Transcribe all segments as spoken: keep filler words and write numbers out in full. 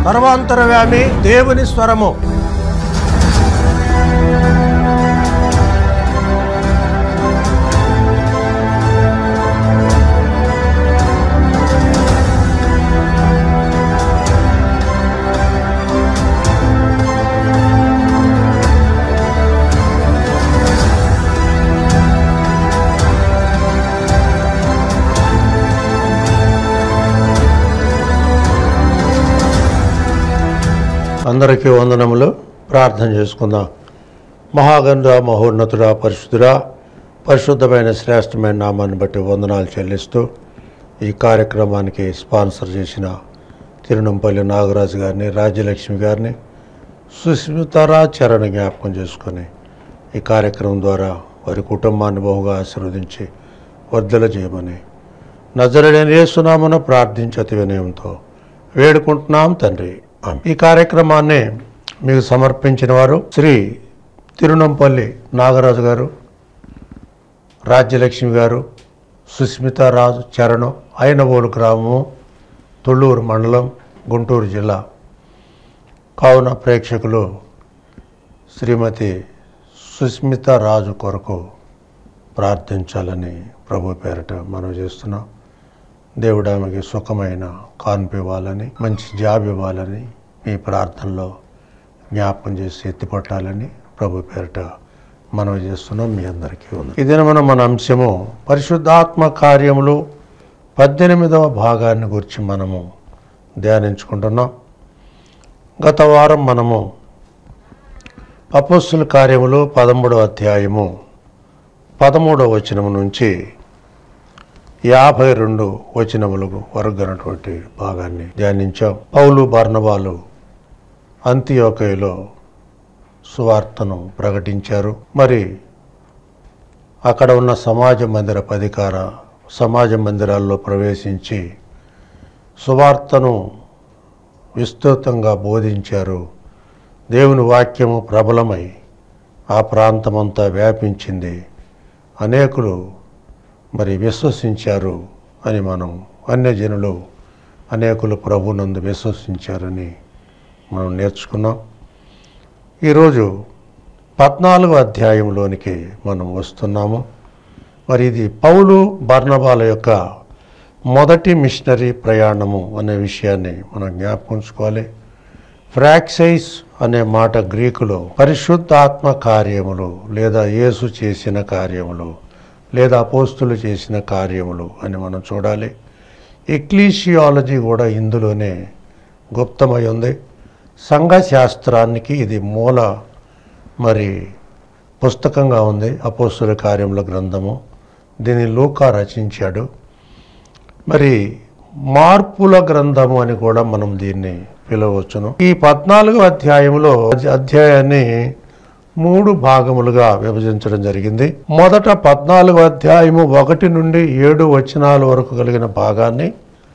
సర్వాంతరవ్యామి దేవుని స్వరము. అందరికీ వందనములు. ప్రార్థన చేసుకుందాం. మహాగణుడా, మహోన్నతుడా, పరిశుద్ధుడా, పరిశుద్ధమైన శ్రేష్టమైన నామాన్ని బట్టి వందనాలు చెల్లిస్తూ ఈ కార్యక్రమానికి స్పాన్సర్ చేసిన తిరునంపల్లి నాగరాజు గారిని, రాజ్యలక్ష్మి గారిని, సుస్మితారా చరణ్ జ్ఞాపకం చేసుకొని ఈ కార్యక్రమం ద్వారా వారి కుటుంబాన్ని బహుగా ఆశీర్వదించి వర్ధల చేయమని నజరేయుడైన యేసునామమున ప్రార్థించి అతి వినయంతో వేడుకుంటున్నాం తండ్రి. ఈ కార్యక్రమాన్ని మీకు సమర్పించిన వారు శ్రీ తిరునంపల్లి నాగరాజు గారు, రాజ్యలక్ష్మి గారు, సుస్మితారాజు చరణం, అయినవోలు గ్రామము, తుళ్ళూరు మండలం, గుంటూరు జిల్లా. కావున ప్రేక్షకులు శ్రీమతి సుస్మితారాజు కొరకు ప్రార్థించాలని ప్రభు పేరట మనవి చేస్తున్నాం. దేవుడు ఆమెకి సుఖమైన కాన్పు ఇవ్వాలని, మంచి జాబ్ ఇవ్వాలని మీ ప్రార్థనలో జ్ఞాపకం చేసి ఎత్తిపట్టాలని ప్రభు పేరట మనవి చేస్తున్నాం. మీ అందరికీ ఉంది. ఇదే మన మన అంశము పరిశుద్ధాత్మ కార్యములు పద్దెనిమిదవ భాగాన్ని గురించి మనము ధ్యానించుకుంటున్నాం. గత వారం మనము అపోస్తుల కార్యములు పదమూడవ అధ్యాయము పదమూడవ వచనము నుంచి యాభై రెండు వచనములకు వరకున్నటువంటి భాగాన్ని ధ్యానించాం. పౌలు బర్నబాలు అంతియోకయలో సువార్తను ప్రకటించారు. మరి అక్కడ ఉన్న సమాజ మందిర అధికార సమాజ మందిరాల్లో ప్రవేశించి సువార్తను విస్తృతంగా బోధించారు. దేవుని వాక్యము ప్రబలమై ఆ ప్రాంతమంతా వ్యాపించింది. అనేకులు మరి విశ్వసించారు అని మనం అన్యజనులు అనేకులు ప్రభునందు విశ్వసించారని మనం నేర్చుకున్నాం. ఈరోజు పద్నాలుగో అధ్యాయంలోనికి మనం వస్తున్నాము. మరి ఇది పౌలు బర్నబాల యొక్క మొదటి మిషనరీ ప్రయాణము అనే విషయాన్ని మనం జ్ఞాపకించుకోవాలి. ఫ్రాక్సైస్ అనే మాట గ్రీకులో పరిశుద్ధాత్మ కార్యములు లేదా యేసు చేసిన కార్యములు లేదా అపోస్తులు చేసిన కార్యములు అని మనం చూడాలి. ఎక్లీషియాలజీ కూడా ఇందులోనే గుప్తమై ఉంది. సంఘశాస్త్రానికి ఇది మూల మరి పుస్తకంగా ఉంది. అపోస్తుల కార్యముల గ్రంథము దీన్ని లూకా రచించాడు. మరి మార్పుల గ్రంథము అని కూడా మనం దీన్ని పిలవచ్చును. ఈ పద్నాలుగో అధ్యాయంలో అధ్యాయాన్ని మూడు భాగములుగా విభజించడం జరిగింది. మొదట పద్నాలుగో అధ్యాయము ఒకటి నుండి ఏడు వచనాల వరకు కలిగిన భాగాన్ని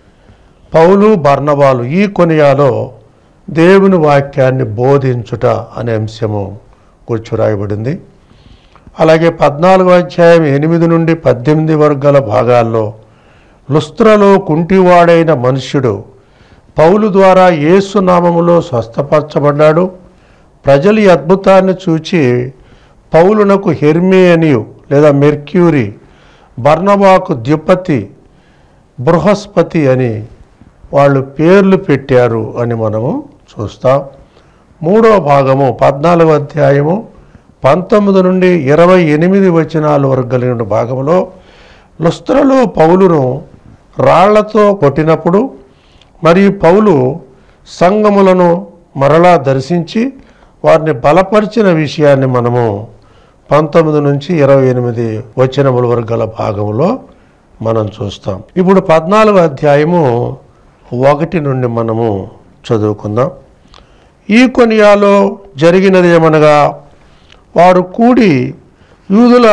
పౌలు బర్నబాలు ఈ కొనియాలో దేవుని వాక్యాన్ని బోధించుట అనే అంశము కూర్చు రాయబడింది. అలాగే పద్నాలుగో అధ్యాయం ఎనిమిది నుండి పద్దెనిమిది వరకు గల భాగాల్లో లుస్త్రలో కుంటివాడైన మనుష్యుడు పౌలు ద్వారా యేసు నామములో స్వస్థపరచబడ్డాడు. ప్రజలు ఈ అద్భుతాన్ని చూచి పౌలునకు హెర్మియనియు లేదా మెర్క్యూరీ, బర్నబాకు ద్యుపతి, బృహస్పతి అని వాళ్ళు పేర్లు పెట్టారు అని మనము చూస్తాం. మూడో భాగము పద్నాలుగో అధ్యాయము పంతొమ్మిది నుండి ఇరవై ఎనిమిది వచనాల వరకు కలిగిన భాగంలో లుస్త్రలో పౌలును రాళ్లతో కొట్టినప్పుడు మరియు పౌలు సంఘములను మరలా దర్శించి వారిని బలపరిచిన విషయాన్ని మనము పంతొమ్మిది నుంచి ఇరవై ఎనిమిది వచనముల వరకు గల భాగంలో మనం చూస్తాం. ఇప్పుడు పద్నాలుగో అధ్యాయము ఒకటి నుండి మనము చదువుకుందాం. ఈ కొనియాలో జరిగినది ఏమనగా, వారు కూడి యూదుల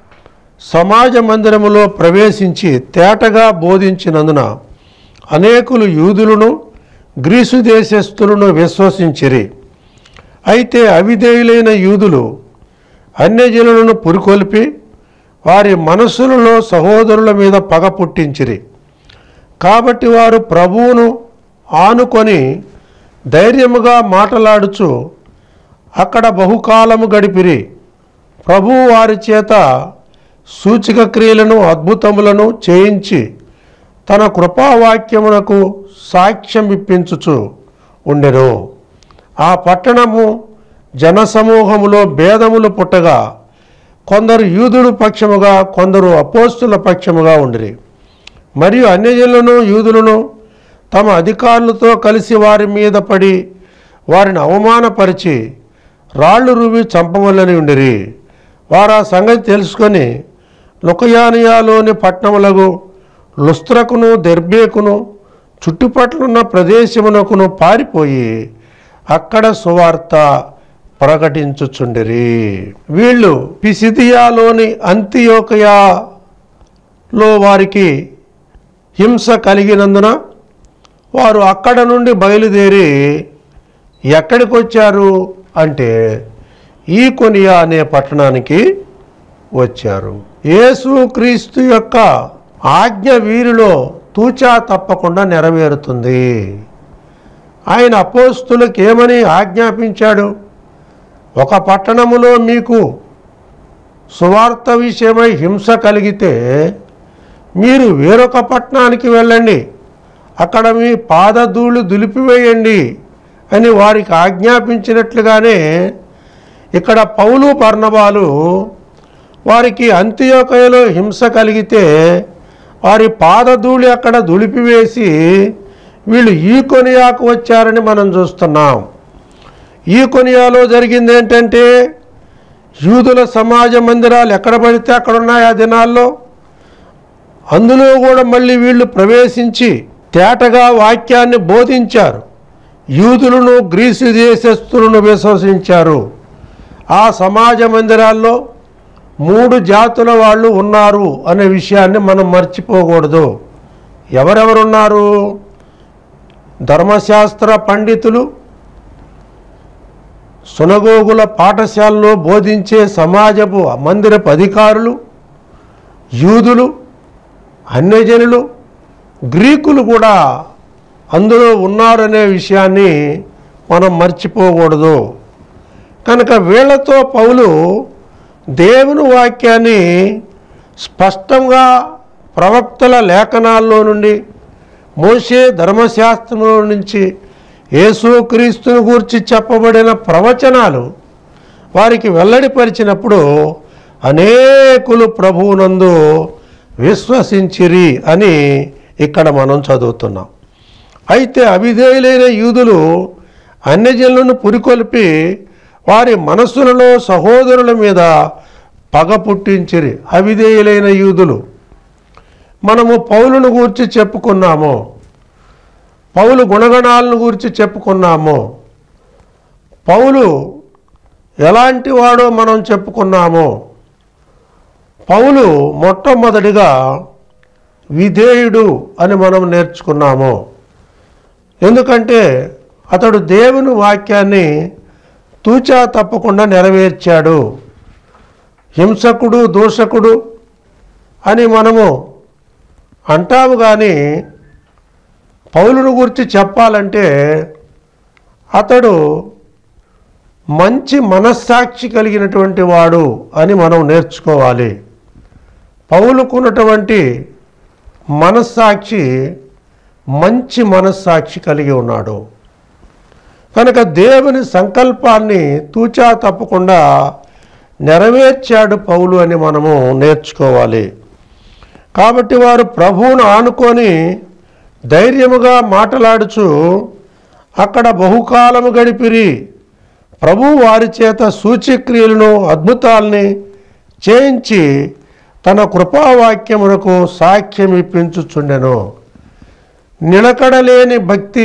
సమాజ మందిరములో ప్రవేశించి తేటగా బోధించినందున అనేకులు యూదులను గ్రీసు దేశస్థులను విశ్వసించిరి. అయితే అవిధేయులైన యూదులు అన్యజనులను పురికొల్పి వారి మనస్సులలో సహోదరుల మీద పగ పుట్టించిరి. కాబట్టి వారు ప్రభువును ఆనుకొని ధైర్యముగా మాటలాడుచు అక్కడ బహుకాలము గడిపిరి. ప్రభువు వారి చేత సూచక క్రియలను అద్భుతములను చేయించి తన కృపావాక్యమునకు సాక్ష్యం ఇప్పించుచు ఉండెను. ఆ పట్టణము జనసమూహములో భేదములు పుట్టగా కొందరు యూదుల పక్షముగా కొందరు అపోస్తుల పక్షముగా ఉండిరి. మరియు అన్యజనులను యూదులను తమ అధికారులతో కలిసి వారి మీద పడి వారిని అవమానపరిచి రాళ్ళు రువి చంపవలని ఉండిరి. వారు ఆ సంగతి తెలుసుకొని లుకయానియాలోని పట్టణములకు లుస్త్రకును దెర్బేకును చుట్టుపట్లున్న ప్రదేశమునకును పారిపోయి అక్కడ సువార్త ప్రకటించుచుండిరి. వీళ్ళు పిసిదియాలోని అంతియోకయలో వారికి హింస కలిగినందున వారు అక్కడ నుండి బయలుదేరి ఎక్కడికి వచ్చారు అంటే ఈకొనియా అనే పట్టణానికి వచ్చారు. యేసు క్రీస్తు యొక్క ఆజ్ఞ వీరిలో తూచా తప్పకుండా నెరవేరుతుంది. ఆయన అపోస్తులకు ఏమని ఆజ్ఞాపించాడు? ఒక పట్టణములో మీకు సువార్త విషయమై హింస కలిగితే మీరు వేరొక పట్టణానికి వెళ్ళండి, అక్కడ మీ పాదధూళి దులిపివేయండి అని వారికి ఆజ్ఞాపించినట్లుగానే ఇక్కడ పౌలు బర్నబాలు వారికి అంతియోకయలో హింస కలిగితే వారి పాదధూళి అక్కడ దులిపివేసి వీళ్ళు ఈకొనియాకు వచ్చారని మనం చూస్తున్నాం. ఈకొనియాలో జరిగింది ఏంటంటే యూదుల సమాజ మందిరాలు ఎక్కడ పడితే అక్కడ ఉన్నాయి ఆ దినాల్లో. అందులో కూడా మళ్ళీ వీళ్ళు ప్రవేశించి తేటగా వాక్యాన్ని బోధించారు. యూదులను గ్రీసు దేశస్థులను విశ్వసించారు. ఆ సమాజ మందిరాల్లో మూడు జాతుల వాళ్ళు ఉన్నారు అనే విషయాన్ని మనం మర్చిపోకూడదు. ఎవరెవరున్నారు? ధర్మశాస్త్ర పండితులు, సునగోగుల పాఠశాలలో బోధించే సమాజపు మందిరపు అధికారులు, యూదులు, అన్యజనులు, గ్రీకులు కూడా అందులో ఉన్నారనే విషయాన్ని మనం మర్చిపోకూడదు. కనుక వీళ్లతో పౌలు దేవుని వాక్యాన్ని స్పష్టంగా ప్రవక్తల లేఖనాల్లో నుండి, మోషే ధర్మశాస్త్రంలో నుంచి యేసుక్రీస్తుని గూర్చి చెప్పబడిన ప్రవచనాలు వారికి వెల్లడిపరిచినప్పుడు అనేకులు ప్రభువునందు విశ్వసించిరి అని ఇక్కడ మనం చదువుతున్నాం. అయితే అవిధేయులైన యూదులు అన్యజనులను పురికొల్పి వారి మనస్సులలో సహోదరుల మీద పగ పుట్టించిరి. అవిధేయులైన యూదులు. మనము పౌలును గూర్చి చెప్పుకున్నాము, పౌలు గుణగణాలను గురించి చెప్పుకున్నాము, పౌలు ఎలాంటి వాడో మనం చెప్పుకున్నాము. పౌలు మొట్టమొదటిగా విధేయుడు అని మనం నేర్చుకున్నాము. ఎందుకంటే అతడు దేవుని వాక్యాన్ని తూచా తప్పకుండా నెరవేర్చాడు. హింసకుడు, దూషకుడు అని మనము అంటాము, కానీ పౌలును గురించి చెప్పాలంటే అతడు మంచి మనస్సాక్షి కలిగినటువంటి వాడు అని మనం నేర్చుకోవాలి. పౌలుకున్నటువంటి మనస్సాక్షి మంచి మనస్సాక్షి కలిగి ఉన్నాడు. కనుక దేవుని సంకల్పాన్ని తూచా తప్పకుండా నెరవేర్చాడు పౌలు అని మనము నేర్చుకోవాలి. కాబట్టి వారు ప్రభువును ఆనుకొని ధైర్యముగా మాటలాడుచు అక్కడ బహుకాలము గడిపిరి. ప్రభువు వారి చేత సూచక్రియలను అద్భుతాలని చేయించి తన కృపావాక్యమునకు సాక్ష్యం ఇప్పించుచుండెను. నిలకడలేని భక్తి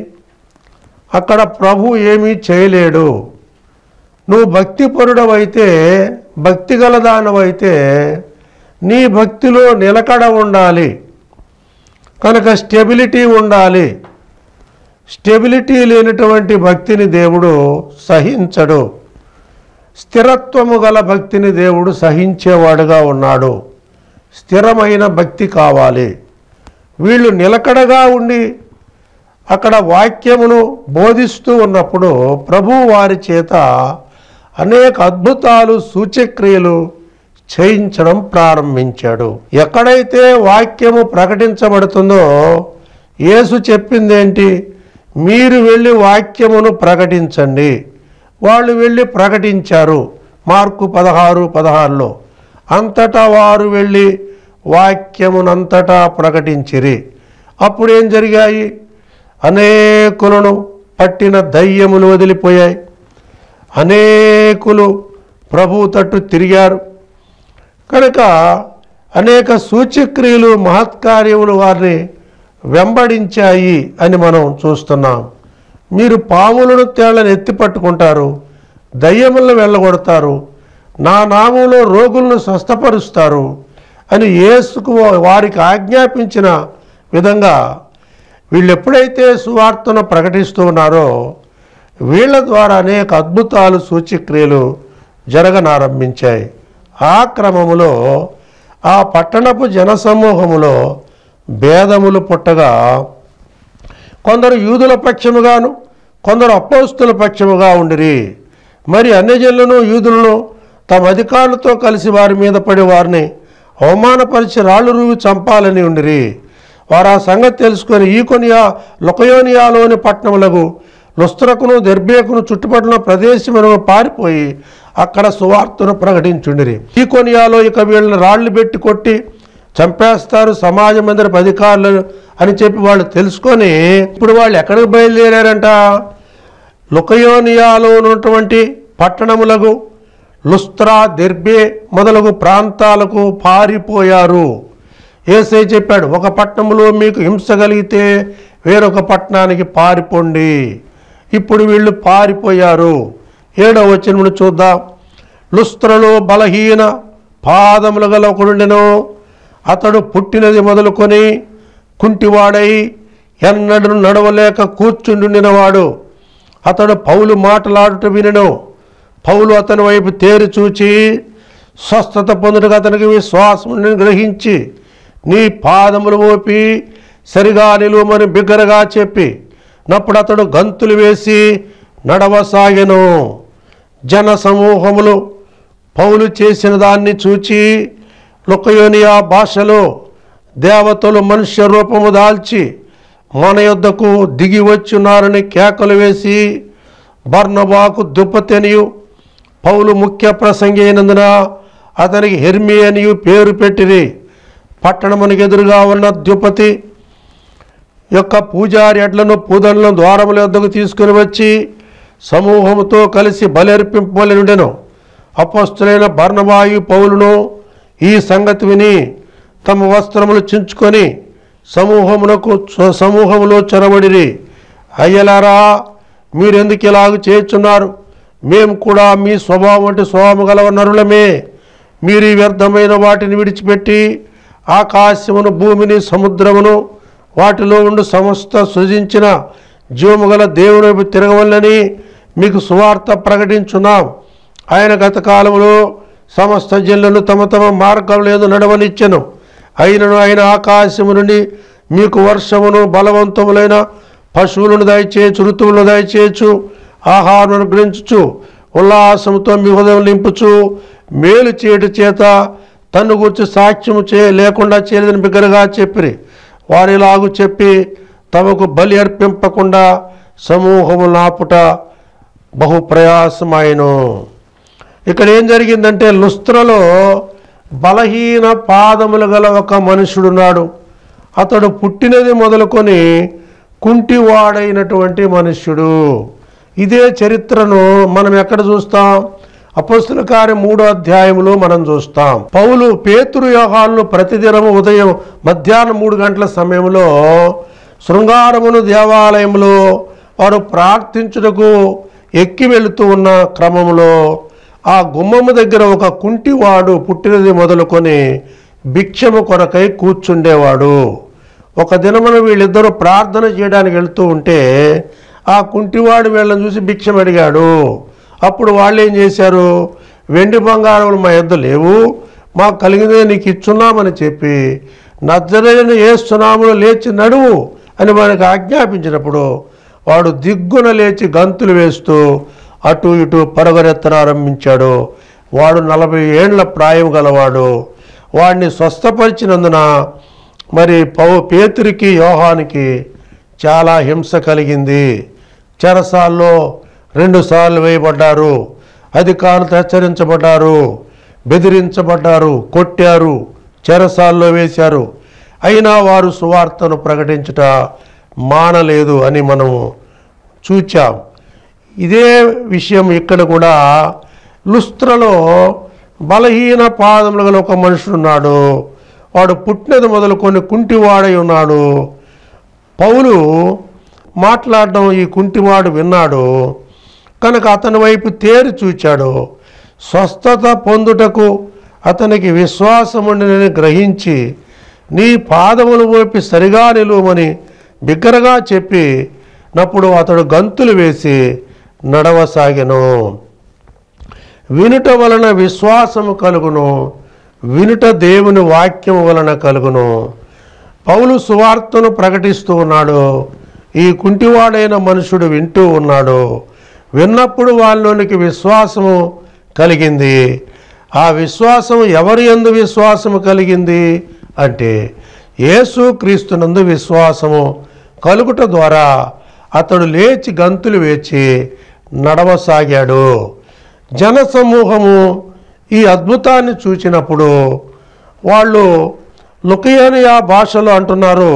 అక్కడ ప్రభు ఏమీ చేయలేడు. నువ్వు భక్తిపరుడవైతే, భక్తి గలదానవైతే నీ భక్తిలో నిలకడ ఉండాలి. కనుక స్టెబిలిటీ ఉండాలి. స్టెబిలిటీ లేనటువంటి భక్తిని దేవుడు సహించడు. స్థిరత్వము గల భక్తిని దేవుడు సహించేవాడుగా ఉన్నాడు. స్థిరమైన భక్తి కావాలి. వీళ్ళు నిలకడగా ఉండి అక్కడ వాక్యమును బోధిస్తూ ఉన్నప్పుడు ప్రభువు వారి చేత అనేక అద్భుతాలు సూచక్రియలు చేయించడం ప్రారంభించాడు. ఎక్కడైతే వాక్యము ప్రకటించబడుతుందో యేసు చెప్పిందేంటి? మీరు వెళ్ళి వాక్యమును ప్రకటించండి. వాళ్ళు వెళ్ళి ప్రకటించారు. మార్కు పదహారు పదహారులో అంతటా వారు వెళ్ళి వాక్యమునంతటా ప్రకటించిరి. అప్పుడేం జరిగాయి? అనేకులను పట్టిన దయ్యములు వదిలిపోయాయి. అనేకులు ప్రభు తట్టు తిరిగారు. కనుక అనేక సూచక్రియలు మహత్కార్యములు వారిని వెంబడించాయి అని మనం చూస్తున్నాం. మీరు పాములను తేళ్లను ఎత్తి పట్టుకుంటారు, దయ్యములను వెళ్ళగొడతారు, నా నామంలో రోగులను స్వస్థపరుస్తారు అని యేసుకు వారికి ఆజ్ఞాపించిన విధంగా వీళ్ళు ఎప్పుడైతే సువార్తను ప్రకటిస్తూ ఉన్నారో వీళ్ళ ద్వారా అనేక అద్భుతాలు సూచక్రియలు జరగనారంభించాయి. ఆ క్రమములో ఆ పట్టణపు జనసమూహములో భేదములు పుట్టగా కొందరు యూదుల పక్షముగాను కొందరు అపోస్తుల పక్షముగా ఉండిరి. మరి అన్యజనులను యూదులను తమ అధికారులతో కలిసి వారి మీద పడి వారిని అవమానపరిచి రాళ్ళు రూవి చంపాలని ఉండిరి. వారు ఆ సంగతి తెలుసుకొని ఈకొనియా లుకయోనియాలోని పట్టణములకు లుస్త్రకును దెర్బేకును చుట్టుపక్కల ప్రదేశమును పారిపోయి అక్కడ సువార్తను ప్రకటించుండిరి. ఈకొనియాలో ఇక వీళ్ళని రాళ్ళు పెట్టి కొట్టి చంపేస్తారు సమాజ మందిరపు అధికారులు అని చెప్పి వాళ్ళు తెలుసుకొని ఇప్పుడు వాళ్ళు ఎక్కడికి బయలుదేరారంట? లుకయోనియాలో ఉన్నటువంటి పట్టణములకు లుస్త్రా దెర్బే మొదలగు ప్రాంతాలకు పారిపోయారు. యేసే చెప్పాడు, ఒక పట్టణంలో మీకు హింస కలిగితే వేరొక పట్టణానికి పారిపోండి. ఇప్పుడు వీళ్ళు పారిపోయారు. ఏడవ వచనమును చూద్దాం. లుస్త్రలో బలహీన పాదములు గల ఒకడుండెను. అతడు పుట్టినది మొదలుకొని కుంటివాడై ఎన్నడూ నడవలేక కూర్చుండినవాడు. అతడు పౌలు మాటలాడుట వినెను. పౌలు అతని వైపు తేరి చూచి స్వస్థత పొందుటకు అతనికి విశ్వాసమును గ్రహించి నీ పాదములు మోపి సరిగా నిలువమని బిగ్గరగా చెప్పి నప్పుడు అతడు గంతులు వేసి నడవసాగెను. జన సమూహములు పౌలు చేసిన దాన్ని చూచి లుకయోనియా భాషలో దేవతలు మనుష్య రూపము దాల్చి మన యొద్దకు దిగి వచ్చున్నారని కేకలు వేసి బర్నబాకు దుప్పతెనియు పౌలు ముఖ్య ప్రసంగి అయినందున అతనికి హెర్మి అనియు పేరు పెట్టిరి. పట్టణమునికి ఎదురుగా ఉన్న ద్యుపతి యొక్క పూజారి ఎడ్లను పూదలను ద్వారముల వద్దకు తీసుకుని వచ్చి సమూహముతో కలిసి బలర్పింపవలెనుండెను. అపొస్తలులైన బర్నబాయు పౌలును ఈ సంగతి విని తమ వస్త్రములు చించుకొని సమూహమునకు సమూహములో చొరబడిరి. అయ్యలారా, మీరెందుకు ఇలాగ చేయుచున్నారు? మేము కూడా మీ స్వభావం వంటి స్వభావం గల నరులమే. మీరు ఈ వ్యర్థమైన వాటిని విడిచిపెట్టి ఆకాశమును భూమిని సముద్రమును వాటిలో ఉండి సమస్త సృజించిన జీవము గల దేవుని వైపు తిరగవల్లని మీకు సువార్త ప్రకటించున్నాం. ఆయన గత కాలంలో సమస్త జనులను తమ తమ మార్గంలో నడవనిచ్చెను. అయినను ఆయన ఆకాశము నుండి మీకు వర్షమును బలవంతములైన పశువులను దయచేయచ్చు, ఋతువులను దయచేయచ్చు, ఆహారం అనుగ్రహించు, ఉల్లాసంతో మీ హృదయం నింపుచు మేలు చేయటి చేత తన్ను గురించి సాక్ష్యము చే లేకుండా చేయలేదని బిగ్గరగా చెప్పిరి. వారిలాగు చెప్పి తమకు బలి అర్పింపకుండా సమూహము నాపుట బహు ప్రయాసమాయను. ఇక్కడ ఏం జరిగిందంటే లుస్త్రలో బలహీన పాదములు గల ఒక మనుషుడున్నాడు. అతడు పుట్టినది మొదలుకొని కుంటివాడైనటువంటి మనుష్యుడు. ఇదే చరిత్రను మనం ఎక్కడ చూస్తాం? అపొస్తలుల కార్యం మూడో అధ్యాయంలో మనం చూస్తాం. పౌలు పేతురు యోహానులు ప్రతిదినము ఉదయం మధ్యాహ్నం మూడు గంటల సమయంలో శృంగారమును దేవాలయంలో వారు ప్రార్థించుటకు ఎక్కి వెళుతూ ఉన్న క్రమంలో ఆ గుమ్మము దగ్గర ఒక కుంటివాడు పుట్టినది మొదలుకొని భిక్షము కొరకై కూర్చుండేవాడు. ఒక దినమున వీళ్ళిద్దరూ ప్రార్థన చేయడానికి వెళ్తూ ఉంటే ఆ కుంటివాడు వీళ్ళని చూసి భిక్షం అడిగాడు. అప్పుడు వాళ్ళు ఏం చేశారు? వెండి బంగారములు మా యొద్ద లేవు, మాకు కలిగినదే నీకు ఇచ్చున్నామని చెప్పి నజరేయుడైన యేసు నామములో లేచి నడువు అని మనకు ఆజ్ఞాపించినప్పుడు వాడు దిగ్గున లేచి గంతులు వేస్తూ అటు ఇటు పరుగెత్తనారంభించాడు. వాడు నలభై ఏండ్ల ప్రాయం గలవాడు. వాడిని స్వస్థపరిచినందున మరి పౌ పేతురికి యోహానికి చాలా హింస కలిగింది. చెరసాల్లో రెండుసార్లు వేయబడ్డారు, అధికారులు హెచ్చరించబడ్డారు, బెదిరించబడ్డారు, కొట్టారు, చెరసాల్లో వేశారు. అయినా వారు సువార్తను ప్రకటించుట మానలేదు అని మనము చూచాం. ఇదే విషయం ఇక్కడ కూడా లుస్త్రలో బలహీన పాదములు గల ఒక మనుషుడున్నాడు. వాడు పుట్టినది మొదలుకొని కుంటివాడై ఉన్నాడు. పౌలు మాట్లాడడం ఈ కుంటివాడు విన్నాడు కనుక అతని వైపు తేరి చూచాడు. స్వస్థత పొందుటకు అతనికి విశ్వాసముండినని గ్రహించి నీ పాదములు మోపి సరిగా నిలువమని బిగ్గరగా చెప్పి నప్పుడు అతడు గంతులు వేసి నడవసాగెను. వినుట వలన విశ్వాసము కలుగును, వినుట దేవుని వాక్యము వలన కలుగును. పౌలు సువార్తను ప్రకటిస్తూ ఉన్నాడు. ఈ కుంటివాడైన మనుషుడు వింటూ ఉన్నాడు. విన్నప్పుడు వాళ్ళలోనికి విశ్వాసము కలిగింది. ఆ విశ్వాసం ఎవరి యందు విశ్వాసము కలిగింది అంటే యేసు క్రీస్తునందు విశ్వాసము కలుగుట ద్వారా అతడు లేచి గంతులు వేచి నడవసాగాడు. జనసమూహము ఈ అద్భుతాన్ని చూచినప్పుడు వాళ్ళు లుకయోనియా భాషలో అంటున్నారు,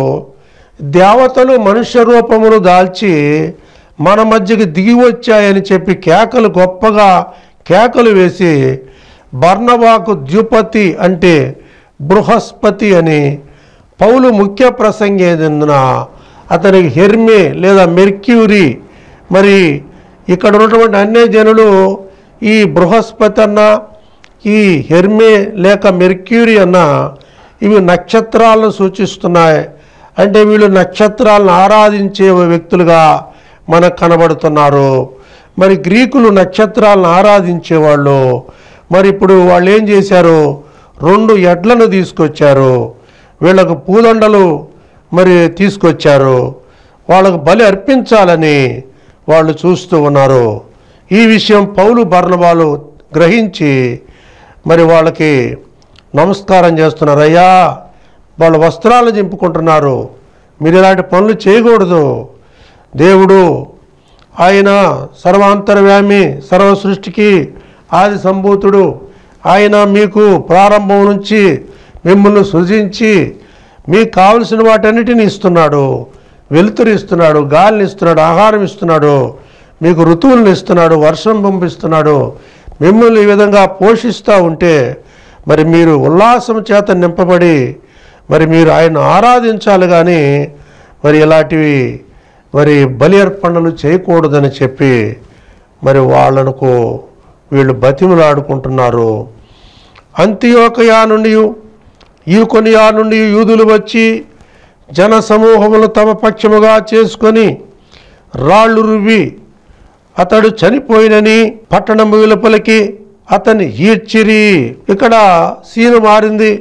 దేవతలు మనుష్య రూపమును దాల్చి మన మధ్యకి దిగి వచ్చాయని చెప్పి కేకలు గొప్పగా కేకలు వేసి బర్నబాకు ద్యుపతి అంటే బృహస్పతి అని, పౌలు ముఖ్య ప్రసంగేందున అతనికి హెర్మే లేదా మెర్క్యూరీ, మరి ఇక్కడ ఉన్నటువంటి అన్య జనులు ఈ బృహస్పతి అన్న ఈ హెర్మే లేక మెర్క్యూరీ అన్న ఇవి నక్షత్రాలను సూచిస్తున్నాయి. అంటే వీళ్ళు నక్షత్రాలను ఆరాధించే వ్యక్తులుగా మనకు కనబడుతున్నారు. మరి గ్రీకులు నక్షత్రాలను ఆరాధించేవాళ్ళు. మరి ఇప్పుడు వాళ్ళు ఏం చేశారు, రెండు ఎడ్లను తీసుకొచ్చారు, వీళ్ళకు పూదండలు మరి తీసుకొచ్చారు, వాళ్ళకు బలి అర్పించాలని వాళ్ళు చూస్తూ ఉన్నారు. ఈ విషయం పౌలు బర్నబాలు గ్రహించి మరి వాళ్ళకి నమస్కారం చేస్తున్నారు. అయ్యా, వాళ్ళ వస్త్రాలు చింపుకుంటున్నారు, మీరు ఇలాంటి పనులు చేయకూడదు. దేవుడు ఆయన సర్వాంతర్యామి, సర్వ సృష్టికి ఆది సంభూతుడు. ఆయన మీకు ప్రారంభం నుంచి మిమ్మల్ని సృజించి మీకు కావలసిన వాటన్నిటిని ఇస్తున్నాడు. వెలుతురు ఇస్తున్నాడు, గాలిని ఇస్తున్నాడు, ఆహారం ఇస్తున్నాడు, మీకు ఋతువులను ఇస్తున్నాడు, వర్షం పంపిస్తున్నాడు. మిమ్మల్ని ఈ విధంగా పోషిస్తూ ఉంటే మరి మీరు ఉల్లాసం చేత నింపబడి మరి మీరు ఆయన ఆరాధించాలి. కానీ మరి ఇలాంటివి మరి బలి అర్పణలు చేయకూడదని చెప్పి మరి వాళ్ళకు వీళ్ళు బతిమలాడుకుంటున్నారు. అంతియోకయా నుండి ఈకొనియా నుండి యూదులు వచ్చి జన సమూహములు తమ పక్షముగా చేసుకొని రాళ్ళు రువ్వి అతడు చనిపోయినని పట్టణము వెలుపలికి అతన్ని ఈడ్చిరి. ఇక్కడ సీను మారింది.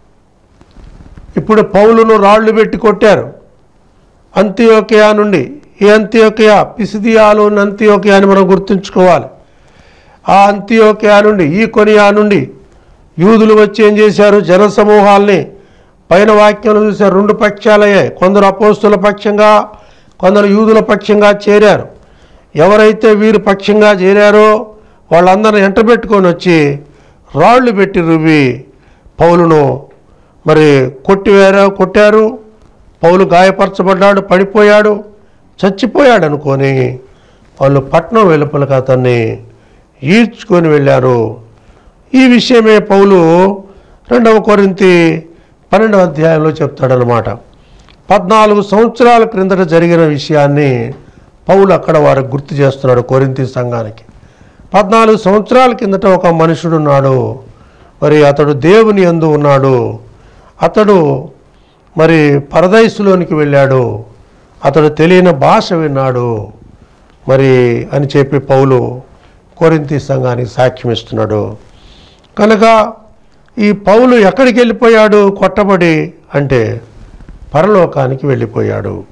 ఇప్పుడు పౌలును రాళ్ళు పెట్టి కొట్టారు. అంతియోకయా నుండి, ఈ అంతియోకయా పిసిదియాలోని అంతియోకయా అని మనం గుర్తుంచుకోవాలి. ఆ అంతియోకయా నుండి, ఈ కొనియా నుండి యూదులు వచ్చి ఏం చేశారు, జనసమూహాల్ని పైన వాక్యంలో చూశారు. రెండు పక్షాలయ్యాయి. కొందరు అపోస్తుల పక్షంగా, కొందరు యూదుల పక్షంగా చేరారు. ఎవరైతే వీరు పక్షంగా చేరారో వాళ్ళందరిని ఎంటబెట్టుకొని వచ్చి రాళ్ళు పెట్టి రువ్వి పౌలును మరి కొట్టివేరా కొట్టారు. పౌలు గాయపరచబడ్డాడు, పడిపోయాడు, చచ్చిపోయాడు అనుకొని వాళ్ళు పట్నం వెలుపలకు అతన్ని ఈడ్చుకొని వెళ్ళారు. ఈ విషయమే పౌలు రెండవ కొరింథీ పన్నెండవ అధ్యాయంలో చెప్తాడనమాట. పద్నాలుగు సంవత్సరాల క్రిందట జరిగిన విషయాన్ని పౌలు అక్కడ వారికి గుర్తు చేస్తున్నాడు కొరింథీ సంఘానికి. పద్నాలుగు సంవత్సరాల కిందట ఒక మనుషుడు ఉన్నాడు. మరి అతడు దేవుని యందు ఉన్నాడు. అతడు మరి పరదైసులోనికి వెళ్ళాడు. అతడు తెలియని భాష విన్నాడు మరి అని చెప్పి పౌలు కొరింథీ సంఘానికి సాక్ష్యం ఇస్తున్నాడు. కనుక ఈ పౌలు ఎక్కడికి వెళ్ళిపోయాడు కొట్టబడి అంటే పరలోకానికి వెళ్ళిపోయాడు.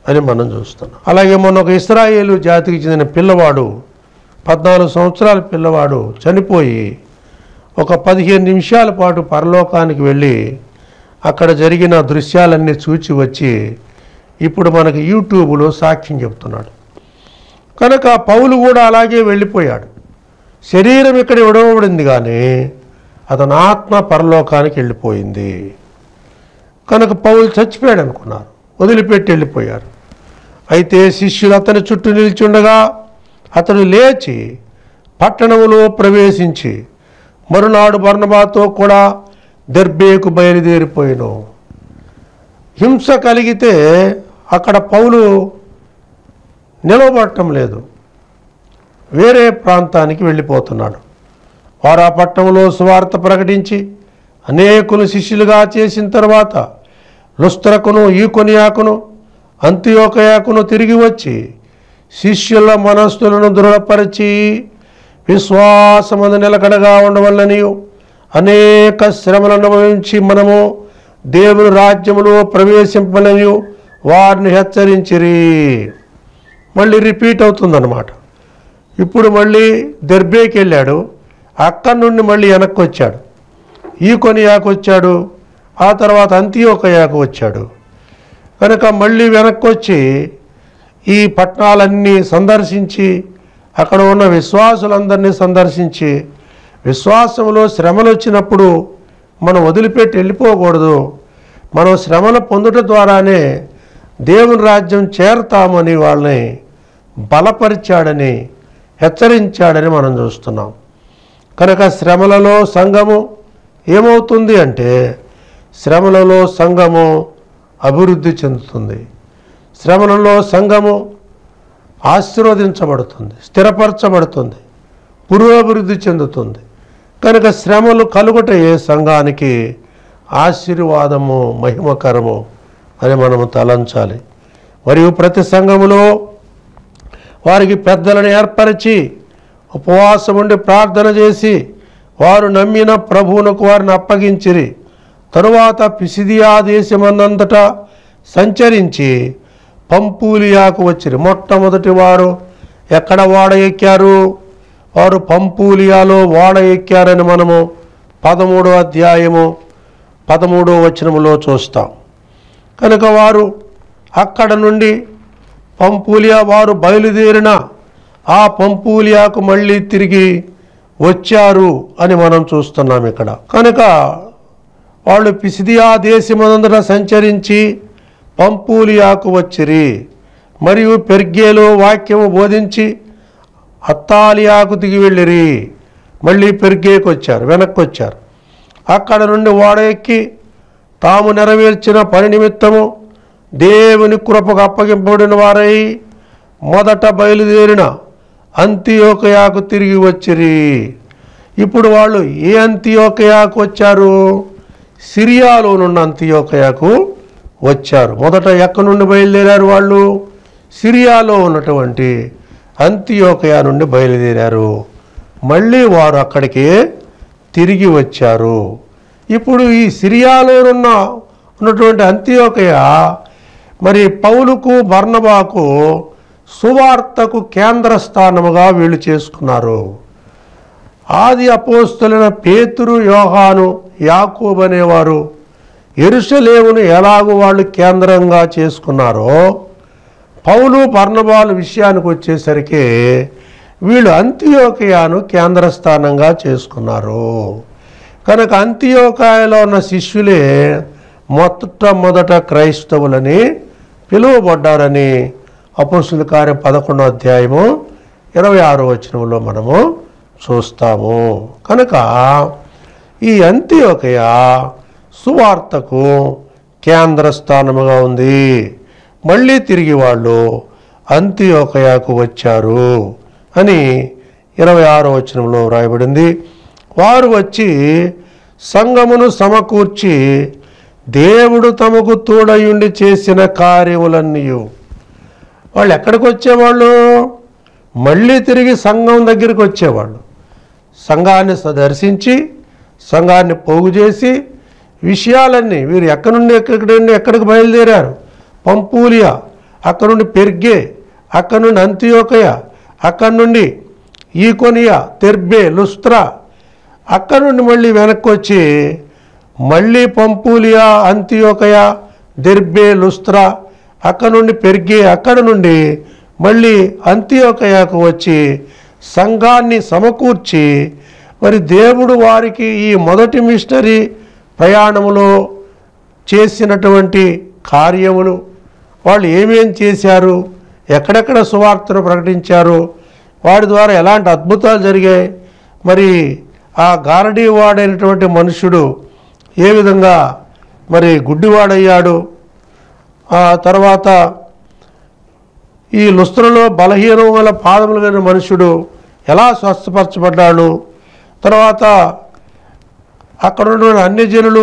అని మనం చూస్తున్నాం. అలాగే మొన్న ఒక ఇశ్రాయేలు జాతికి చెందిన పిల్లవాడు, పద్నాలుగు సంవత్సరాల పిల్లవాడు చనిపోయి ఒక పదిహేను నిమిషాల పాటు పరలోకానికి వెళ్ళి అక్కడ జరిగిన దృశ్యాలన్నీ చూచి వచ్చి ఇప్పుడు మనకు యూట్యూబ్లో సాక్ష్యం చెప్తున్నాడు. కనుక పౌలు కూడా అలాగే వెళ్ళిపోయాడు. శరీరం ఇక్కడ విడవబడింది కానీ అతని ఆత్మ పరలోకానికి వెళ్ళిపోయింది. కనుక పౌలు చచ్చిపోయాడు అనుకున్నారు, వదిలిపెట్టి వెళ్ళిపోయారు. అయితే శిష్యులు అతని చుట్టూ నిలిచుండగా అతడు లేచి పట్టణంలో ప్రవేశించి మరునాడు బర్నబాతో కూడా దెర్బేకు బయలుదేరిపోయాను. హింస కలిగితే అక్కడ పౌలు నిలవబడటం లేదు, వేరే ప్రాంతానికి వెళ్ళిపోతున్నాడు. వారు ఆ పట్టణంలో సువార్త ప్రకటించి అనేకులు శిష్యులుగా చేసిన తర్వాత లుస్త్రకును ఈకొనియాకును అంతియోకయాకును తిరిగి వచ్చి శిష్యుల మనస్సులను దృఢపరిచి విశ్వాసమందు నిలకడగా ఉండవలనియు అనేక శ్రమలు అనుభవించి మనము దేవుని రాజ్యములో ప్రవేశింపలనియు వారిని హెచ్చరించిరి. మళ్ళీ రిపీట్ అవుతుందన్నమాట. ఇప్పుడు మళ్ళీ దెర్బేకి వెళ్ళాడు, అక్కడి నుండి మళ్ళీ వెనక్కి వచ్చాడు, ఈకొనియాకు వచ్చాడు, ఆ తర్వాత అంతియోకయాకు వచ్చాడు. కనుక మళ్ళీ వెనక్కి వచ్చి ఈ పట్టణాలన్నీ సందర్శించి అక్కడ ఉన్న విశ్వాసులందరినీ సందర్శించి, విశ్వాసంలో శ్రమలు వచ్చినప్పుడు మనం వదిలిపెట్టి వెళ్ళిపోకూడదు, మనం శ్రమలు పొందుట ద్వారానే దేవుని రాజ్యం చేరతామని వాళ్ళని బలపరిచాడని హెచ్చరించాడని మనం చూస్తున్నాం. కనుక శ్రమలలో సంఘము ఏమవుతుంది అంటే శ్రమలలో సంఘము అభివృద్ధి చెందుతుంది, శ్రమలలో సంఘము ఆశీర్వదించబడుతుంది, స్థిరపరచబడుతుంది, పురోభివృద్ధి చెందుతుంది. కనుక శ్రమలు కలుగుటయే సంఘానికి ఆశీర్వాదము మహిమకరము అని మనము తలంచాలి. మరియు ప్రతి సంఘములో వారికి పెద్దలను ఏర్పరిచి ఉపవాసం ఉండి ప్రార్థన చేసి వారు నమ్మిన ప్రభువునకు వారిని అప్పగించిరి. తరువాత పిసిదియా దేశమన్నంతటా సంచరించి పంపూలియాకు వచ్చిరి. మొట్టమొదటి వారు ఎక్కడ ఓడ ఎక్కారు? వారు పంపూలియాలో ఓడ ఎక్కారని మనము పదమూడో అధ్యాయము పదమూడో వచనములో చూస్తాం. కనుక వారు అక్కడ నుండి పంపూలియా వారు బయలుదేరిన ఆ పంపూలియాకు మళ్ళీ తిరిగి వచ్చారు అని మనం చూస్తున్నాం ఇక్కడ. కనుక వాళ్ళు పిసిదియా దేశమంతటా సంచరించి పంపూలియాకు వచ్చిరి. మరియు పెర్గేలో వాక్యము బోధించి అత్తాలియాకు దిగి వెళ్ళిరి. మళ్ళీ పెర్గేకి వచ్చారు, వెనక్కి వచ్చారు. అక్కడ నుండి ఓడ ఎక్కి తాము నెరవేర్చిన పని నిమిత్తము దేవుని కృపకు అప్పగింపబడిన వారై మొదట బయలుదేరిన అంతియోకయాకు తిరిగి వచ్చిరి. ఇప్పుడు వాళ్ళు ఏ అంతియోకయాకు వచ్చారు? సిరియాలో నుండి అంతియోకయాకు వచ్చారు. మొదట ఎక్కడి నుండి బయలుదేరారు? వాళ్ళు సిరియాలో ఉన్నటువంటి అంతియోకయా నుండి బయలుదేరారు. మళ్ళీ వారు అక్కడికి తిరిగి వచ్చారు. ఇప్పుడు ఈ సిరియాలో ఉన్న ఉన్నటువంటి అంతియోకయా మరి పౌలుకు బర్నబాకు సువార్తకు కేంద్ర స్థానముగా వీళ్ళు చేసుకున్నారు. ఆది అపోస్తలులైన పేతురు, యోహాను, యాకోబు అనేవారు యెరూషలేమును ఎలాగూ వాళ్ళు కేంద్రంగా చేసుకున్నారో పౌలు బర్నబాల విషయానికి వచ్చేసరికి వీళ్ళు అంతియోకయాను కేంద్ర స్థానంగా చేసుకున్నారు. కనుక అంతియోకయలో ఉన్న శిష్యులే మొట్టమొదట క్రైస్తవులని పిలువబడ్డారని అపోస్తలుల కార్యం పదకొండో అధ్యాయము ఇరవై ఆరో వచనంలో మనము చూస్తాము. కనుక ఈ అంతియోకయ సువార్తకు కేంద్ర స్థానముగా ఉంది. మళ్ళీ తిరిగి వాళ్ళు అంతియోకయాకు వచ్చారు అని ఇరవై ఆరో వచనంలో వ్రాయబడింది. వారు వచ్చి సంఘమును సమకూర్చి దేవుడు తమకు తోడయుండి చేసిన కార్యములన్నీ, వాళ్ళు ఎక్కడికి వచ్చేవాళ్ళు? మళ్ళీ తిరిగి సంఘం దగ్గరికి వచ్చేవాళ్ళు. సంఘాన్ని దర్శించి సంఘాన్ని పోగు చేసి విషయాలన్నీ వీరు ఎక్కడి నుండి ఎక్కడి నుండి ఎక్కడికి బయలుదేరారు? పంపూలియా, అక్కడ నుండి పెర్గే, అక్కడ నుండి అంతియోకయ, అక్కడ నుండి ఈకొనియా, తెర్బే, లుస్త్రా, అక్కడ నుండి మళ్ళీ వెనక్కి వచ్చి మళ్ళీ పంపూలియా, అంతియోకయ, దెర్బే, లుస్త్రా, అక్కడ నుండి పెర్గే, అక్కడ నుండి మళ్ళీ అంతియోకయకు వచ్చి సంఘాన్ని సమకూర్చి మరి దేవుడు వారికి ఈ మొదటి మిషనరీ ప్రయాణములో చేసినటువంటి కార్యములు, వాళ్ళు ఏమేం చేశారు, ఎక్కడెక్కడ సువార్తను ప్రకటించారు, వాడి ద్వారా ఎలాంటి అద్భుతాలు జరిగాయి, మరి ఆ గారడీ వాడైనటువంటి మనుషుడు ఏ విధంగా మరి గుడ్డివాడయ్యాడు, ఆ తర్వాత ఈ లుస్త్రలో బలహీనం గల పాదములు కలిగిన మనుషుడు ఎలా స్వస్థపరచబడ్డాడు, తర్వాత అక్కడ ఉన్న అన్యజనులు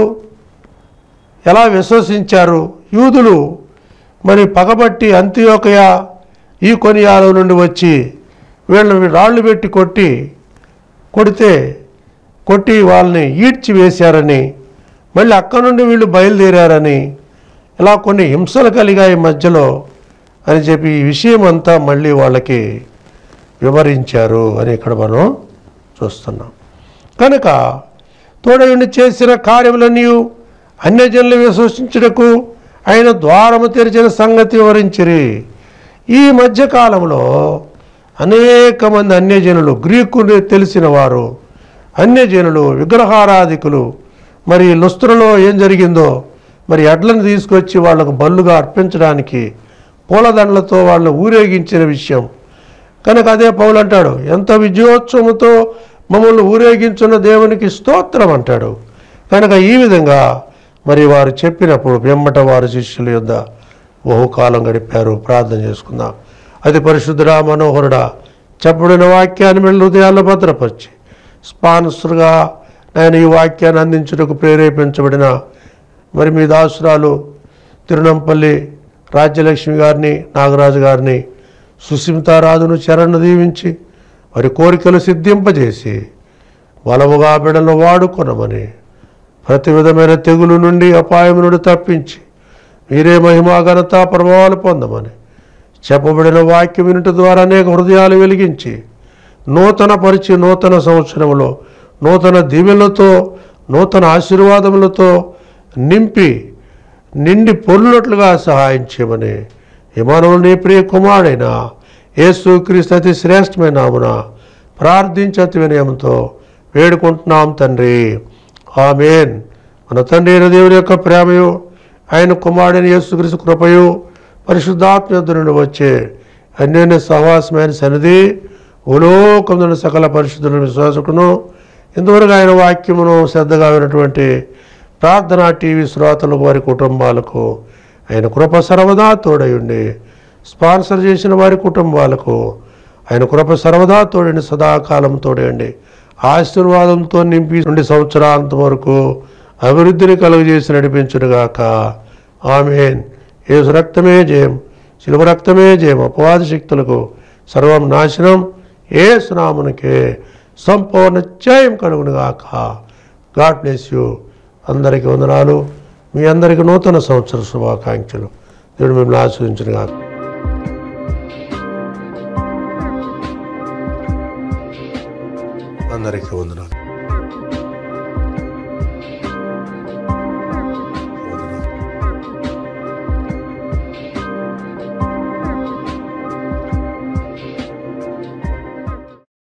ఎలా విశ్వసించారు, యూదులు మరి పగబట్టి అంతియోకయ, ఈ కొనియాల నుండి వచ్చి వీళ్ళని రాళ్ళు పెట్టి కొట్టి కొడితే కొట్టి వాళ్ళని ఈడ్చి వేశారని, మళ్ళీ అక్కడ నుండి వీళ్ళు బయలుదేరారని, ఇలా కొన్ని హింసలు కలిగాయి మధ్యలో అని చెప్పి ఈ విషయం అంతా మళ్ళీ వాళ్ళకి వివరించారు అని ఇక్కడ మనం చూస్తున్నాం. కనుక తోడయుండి చేసిన కార్యములన్నీ అన్యజనులు విశ్వసించుటకు ఆయన ద్వారము తెరిచిన సంగతి వివరించిరి. ఈ మధ్యకాలంలో అనేక మంది అన్యజనులు, గ్రీకులు తెలిసిన వారు, అన్యజనులు, విగ్రహారాధికులు, మరి లుస్త్రలో ఏం జరిగిందో మరి ఎడ్లను తీసుకొచ్చి వాళ్ళకు బలుగా అర్పించడానికి పూలదండలతో వాళ్ళని ఊరేగించిన విషయం. కనుక అదే పౌలు అంటాడు, ఎంత విజయోత్సవంతో మమ్మల్ని ఊరేగించున్న దేవునికి స్తోత్రం అంటాడు. కనుక ఈ విధంగా మరి వారు చెప్పినప్పుడు వెంబట వారు శిష్యుల యొద్ద బహుకాలం గడిపారు. ప్రార్థన చేసుకుందాం. అది పరిశుద్ధుడా, మనోహరుడా, చెప్పబడిన వాక్యాన్ని మీ హృదయాల్లో భద్రపరిచి స్పాన్సర్గా నేను ఈ వాక్యాన్ని అందించుటకు ప్రేరేపించబడిన మరి మీ దాసురాలు తిరునంపల్లి రాజ్యలక్ష్మి గారిని, నాగరాజు గారిని, సుస్మితారాజును చరణను దీవించి వారి కోరికలు సిద్ధింపజేసి బలముగా బిడలను వాడుకొనమని, ప్రతి విధమైన తెగులు నుండి, అపాయం నుండి తప్పించి మీరే మహిమా ఘనత ప్రభావాలు పొందమని చెప్పబడిన వాక్యం వినుట ద్వారా అనేక హృదయాలు వెలిగించి నూతన పరిచి నూతన సంవత్సరంలో నూతన దీవెనలతో, నూతన ఆశీర్వాదములతో నింపి నిండి పొర్లునట్లుగా సహాయం చేయమని ఇమానుయేలు నీ ప్రియ కుమారుడైన యేసుక్రీస్తు అతి శ్రేష్టమైన నామమున ప్రార్థించి అతి వినయంతో వేడుకుంటున్నాం తండ్రి, ఆమేన్. మన తండ్రి అయిన దేవుని యొక్క ప్రేమయు, ఆయన కుమారుడైన యేసుక్రీస్తు కృపయు, పరిశుద్ధాత్మ యొద్ద నుండి వచ్చే అన్యోన్య సహవాసమైన సన్నిధి భూలోకమున సకల పరిశుద్ధుల విశ్వాసకును ఇంతవరకు ఆయన వాక్యమును శ్రద్ధగా వినటువంటి ప్రార్థనా టీవీ శ్రోతలకు, వారి కుటుంబాలకు ఆయన కృప సర్వదా తోడయుండి, స్పాన్సర్ చేసిన వారి కుటుంబాలకు ఆయన కృప సర్వదా తోడండి, సదాకాలం తోడండి, ఆశీర్వాదంతో నింపి నుండి సంవత్సరాంతం వరకు అభివృద్ధిని కలుగజేసి నడిపించునుగాక. ఆమేన్. యేసు రక్తమే జయం, శిలువ రక్తమే జయం. అపవాది శక్తులకు సర్వం నాశనం. యేసు నామమునకే సంపూర్ణ జయం కలుగునుగాక. God bless you. అందరికీ వందనాలు. మీ అందరికీ నూతన సంవత్సర శుభాకాంక్షలు. దేవుడు మిమ్మల్ని ఆశీర్వదించునుగాక. అందరికీ వందనాలు.